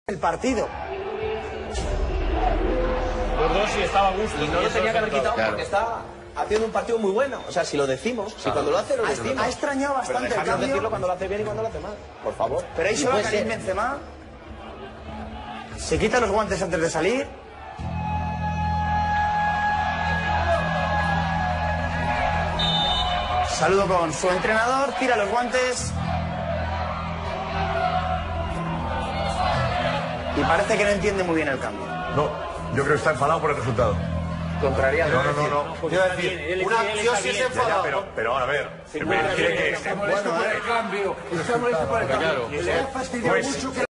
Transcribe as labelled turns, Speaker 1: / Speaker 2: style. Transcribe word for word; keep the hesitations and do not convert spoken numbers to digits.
Speaker 1: el partido.
Speaker 2: Los dos sí estaba a gusto.
Speaker 1: Y no lo tenía que haber quitado
Speaker 3: claro.
Speaker 1: porque está haciendo un partido muy bueno. O sea, si lo decimos, si cuando lo hace lo decimos.
Speaker 4: Ha extrañado
Speaker 1: Pero
Speaker 4: bastante el
Speaker 1: dejadnos
Speaker 4: cambio.
Speaker 1: decirlo cuando lo hace bien y cuando lo hace mal. Por favor.
Speaker 4: Pero ahí
Speaker 1: Y
Speaker 4: se va
Speaker 1: puede
Speaker 4: Karim
Speaker 1: ser.
Speaker 4: Benzema. Se quita los guantes antes de salir. Saludo con su entrenador, tira los guantes. Y parece que no entiende muy bien el cambio.
Speaker 5: No, yo creo que está enfadado por el resultado.
Speaker 1: Contrariado.
Speaker 5: No, no, no, no.
Speaker 2: Quiero decir,
Speaker 4: una acción sí se
Speaker 5: Ya, ya,
Speaker 4: enfada.
Speaker 5: pero, pero a ver, quiere que...
Speaker 6: Está molesto por el cambio. Está molesto por el cambio. Le ha fastidiado
Speaker 5: Pues,
Speaker 6: mucho que